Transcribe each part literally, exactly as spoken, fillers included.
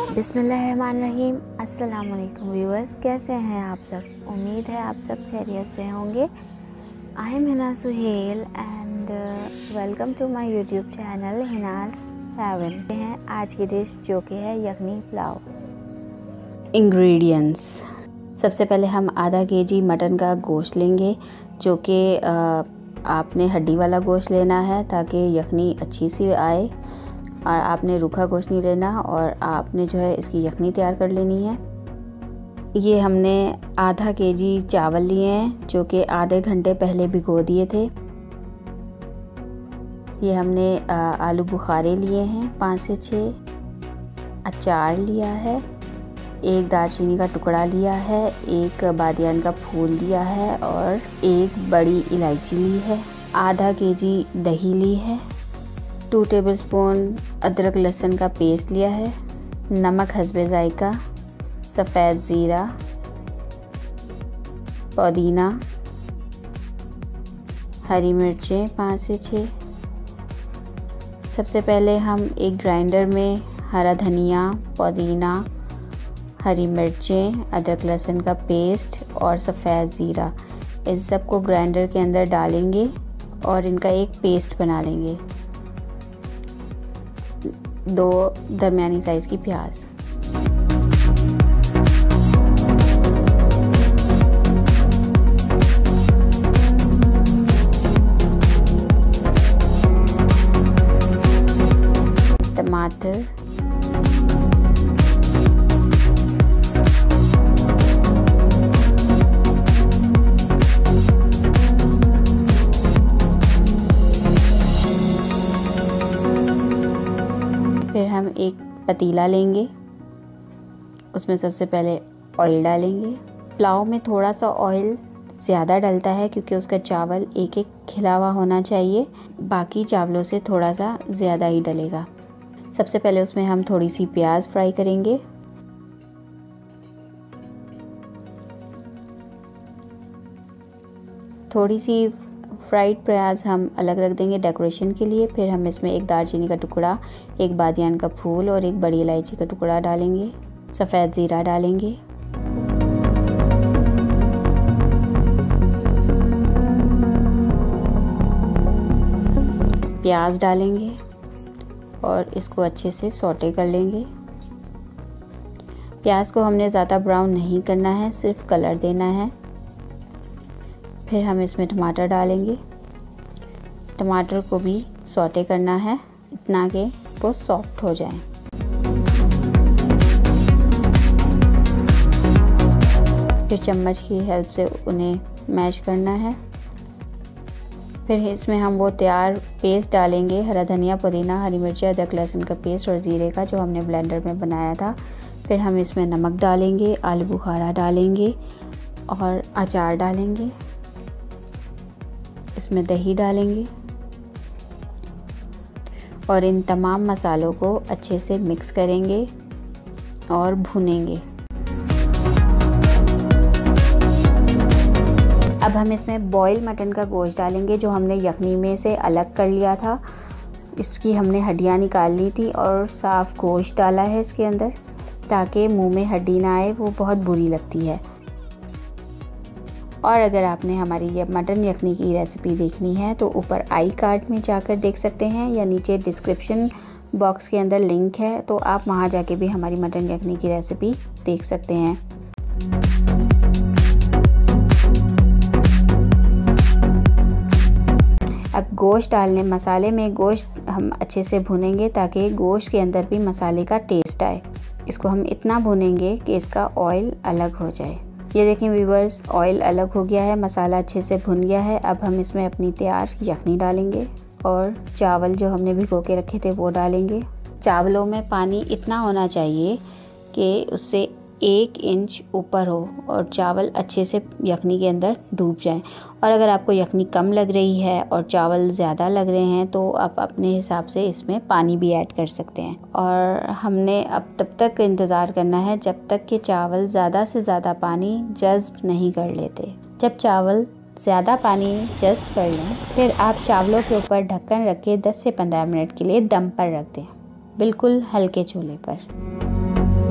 बिस्मिल्लाहिर्रहमानिर्रहीम। अस्सलाम वालेकुम व्यूअर्स, कैसे हैं आप सब? उम्मीद है आप सब खैरियत से होंगे। I am Hina Suhel and welcome to my YouTube channel Hina's heaven. हैं आज की डिश जो कि है यखनी पुलाव। इंग्रेडिएंट्स, सबसे पहले हम आधा के जी मटन का गोश्त लेंगे, जो कि आपने हड्डी वाला गोश्त लेना है ताकि यखनी अच्छी सी आए, और आपने रूखा गोश्त नहीं लेना, और आपने जो है इसकी यखनी तैयार कर लेनी है। ये हमने आधा केजी चावल लिए हैं जो कि आधे घंटे पहले भिगो दिए थे। ये हमने आलू बुखारे लिए हैं पाँच से छः, अचार लिया है, एक दालचीनी का टुकड़ा लिया है, एक बादियान का फूल लिया है और एक बड़ी इलायची ली है, आधा केजी दही ली है, टू टेबलस्पून अदरक लहसुन का पेस्ट लिया है, नमक हस्बे जायका, सफ़ेद ज़ीरा, पुदीना, हरी मिर्चें पाँच से छः। सबसे पहले हम एक ग्राइंडर में हरा धनिया, पुदीना, हरी मिर्चें, अदरक लहसुन का पेस्ट और सफ़ेद ज़ीरा, इन सब को ग्राइंडर के अंदर डालेंगे और इनका एक पेस्ट बना लेंगे। दो दरमियानी साइज़ की प्याज, टमाटर, फिर हम एक पतीला लेंगे, उसमें सबसे पहले ऑयल डालेंगे। पुलाव में थोड़ा सा ऑयल ज़्यादा डलता है क्योंकि उसका चावल एक एक खिला हुआ होना चाहिए, बाकी चावलों से थोड़ा सा ज़्यादा ही डलेगा। सबसे पहले उसमें हम थोड़ी सी प्याज फ्राई करेंगे, थोड़ी सी फ्राइड प्याज हम अलग रख देंगे डेकोरेशन के लिए। फिर हम इसमें एक दालचीनी का टुकड़ा, एक बादियान का फूल और एक बड़ी इलायची का टुकड़ा डालेंगे, सफ़ेद ज़ीरा डालेंगे, प्याज डालेंगे और इसको अच्छे से सौटे कर लेंगे। प्याज को हमने ज़्यादा ब्राउन नहीं करना है, सिर्फ कलर देना है। फिर हम इसमें टमाटर डालेंगे, टमाटर को भी सौटे करना है इतना कि वो सॉफ्ट हो जाए। फिर चम्मच की हेल्प से उन्हें मैश करना है। फिर इसमें हम वो तैयार पेस्ट डालेंगे, हरा धनिया, पुदीना, हरी मिर्ची, अदरक लहसुन का पेस्ट और ज़ीरे का, जो हमने ब्लेंडर में बनाया था। फिर हम इसमें नमक डालेंगे, आलू बुखारा डालेंगे और अचार डालेंगे, इसमें दही डालेंगे और इन तमाम मसालों को अच्छे से मिक्स करेंगे और भूनेंगे। अब हम इसमें बॉयल मटन का गोश्त डालेंगे जो हमने यखनी में से अलग कर लिया था। इसकी हमने हड्डियाँ निकाल ली थी और साफ़ गोश्त डाला है इसके अंदर ताकि मुंह में हड्डी ना आए, वो बहुत बुरी लगती है। और अगर आपने हमारी ये मटन यखनी की रेसिपी देखनी है तो ऊपर आई कार्ड में जाकर देख सकते हैं, या नीचे डिस्क्रिप्शन बॉक्स के अंदर लिंक है, तो आप वहां जाके भी हमारी मटन यखनी की रेसिपी देख सकते हैं। अब गोश्त डालने, मसाले में गोश्त हम अच्छे से भूनेंगे ताकि गोश्त के अंदर भी मसाले का टेस्ट आए। इसको हम इतना भूनेंगे कि इसका ऑयल अलग हो जाए। ये देखें व्यूवर्स, ऑयल अलग हो गया है, मसाला अच्छे से भुन गया है। अब हम इसमें अपनी तैयार यखनी डालेंगे और चावल जो हमने भिगो के रखे थे वो डालेंगे। चावलों में पानी इतना होना चाहिए कि उससे एक इंच ऊपर हो और चावल अच्छे से यखनी के अंदर डूब जाएं। और अगर आपको यखनी कम लग रही है और चावल ज़्यादा लग रहे हैं तो आप अपने हिसाब से इसमें पानी भी ऐड कर सकते हैं। और हमने अब तब तक इंतज़ार करना है जब तक कि चावल ज़्यादा से ज़्यादा पानी जज़्ब नहीं कर लेते। जब चावल ज़्यादा पानी जज़्ब कर लें फिर आप चावलों के ऊपर ढक्कन रख के दस से पंद्रह मिनट के लिए दम पर रख दें, बिल्कुल हल्के चूल्हे पर।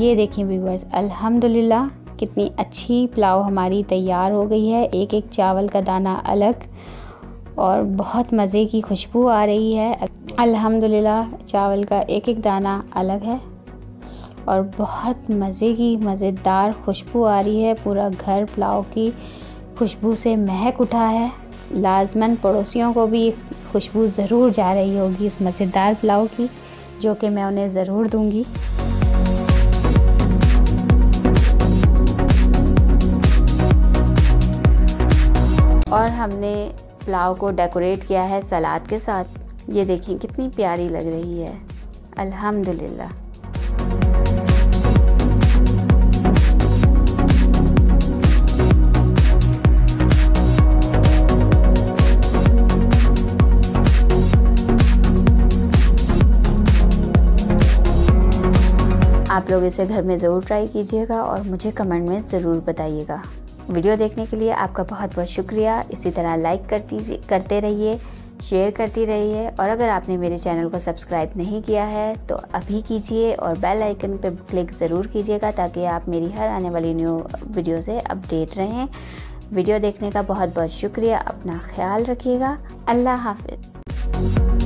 ये देखिए व्यूअर्स, अल्हम्दुलिल्लाह कितनी अच्छी पुलाव हमारी तैयार हो गई है। एक एक चावल का दाना अलग और बहुत मज़े की खुशबू आ रही है। अल्हम्दुलिल्लाह चावल का एक एक दाना अलग है और बहुत मज़े की मज़ेदार खुशबू आ रही है। पूरा घर पुलाव की खुशबू से महक उठा है। लाजमन पड़ोसियों को भी खुशबू ज़रूर जा रही होगी इस मज़ेदार पुलाव की, जो कि मैं उन्हें ज़रूर दूंगी। और हमने पुलाव को डेकोरेट किया है सलाद के साथ। ये देखिए कितनी प्यारी लग रही है। अल्हम्दुलिल्लाह। आप लोग इसे घर में ज़रूर ट्राई कीजिएगा और मुझे कमेंट में ज़रूर बताइएगा। वीडियो देखने के लिए आपका बहुत बहुत शुक्रिया। इसी तरह लाइक करती करते रहिए, शेयर करती रहिए और अगर आपने मेरे चैनल को सब्सक्राइब नहीं किया है तो अभी कीजिए और बेल आइकन पे क्लिक ज़रूर कीजिएगा ताकि आप मेरी हर आने वाली न्यू वीडियो से अपडेट रहें। वीडियो देखने का बहुत बहुत शुक्रिया। अपना ख्याल रखिएगा। अल्लाह हाफ़िज़।